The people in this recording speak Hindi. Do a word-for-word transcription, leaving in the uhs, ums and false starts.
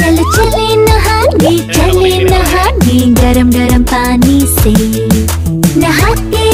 चल चले नहाने, चले नहाने गरम गरम पानी से। नहाते